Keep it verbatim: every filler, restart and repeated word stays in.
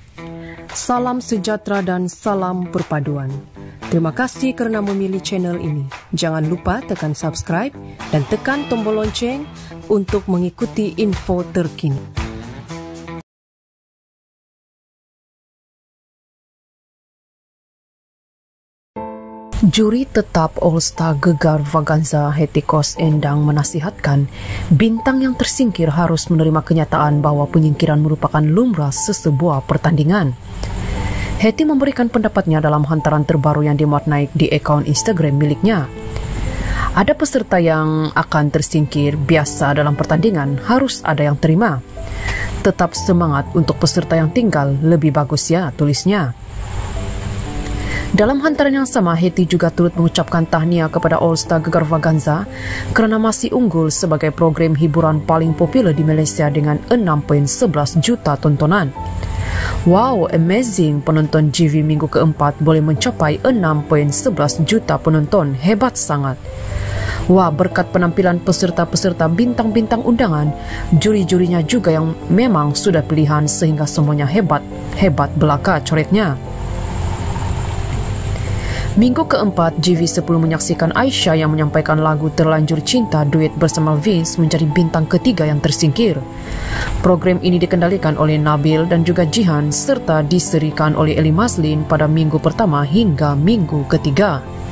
Salam sejahtera dan salam perpaduan. Terima kasih kerana memilih channel ini. Jangan lupa tekan subscribe dan tekan tombol lonceng untuk mengikuti info terkini. Juri tetap All-Star Gegar Vaganza Hetty Koes Endang menasihatkan bintang yang tersingkir harus menerima kenyataan bahawa penyingkiran merupakan lumrah sesebuah pertandingan. Hetty memberikan pendapatnya dalam hantaran terbaru yang dimuat naik di akaun Instagram miliknya. Ada peserta yang akan tersingkir biasa dalam pertandingan, harus ada yang terima. Tetap semangat untuk peserta yang tinggal, lebih bagus ya, tulisnya. Dalam hantaran yang sama, Hetty juga turut mengucapkan tahniah kepada All-Star Gegar Vaganza kerana masih unggul sebagai program hiburan paling popular di Malaysia dengan enam perpuluhan sebelas juta tontonan. Wow, amazing, penonton G V minggu keempat boleh mencapai enam perpuluhan sebelas juta penonton, hebat sangat. Wah, berkat penampilan peserta-peserta bintang-bintang undangan, juri-jurinya juga yang memang sudah pilihan sehingga semuanya hebat, hebat belaka, coretnya. Minggu keempat, G V sepuluh menyaksikan Aisyah yang menyampaikan lagu Terlanjur Cinta duet bersama Vince menjadi bintang ketiga yang tersingkir. Program ini dikendalikan oleh Nabil dan juga Jihan serta diserikan oleh Eli Mazlin pada minggu pertama hingga minggu ketiga.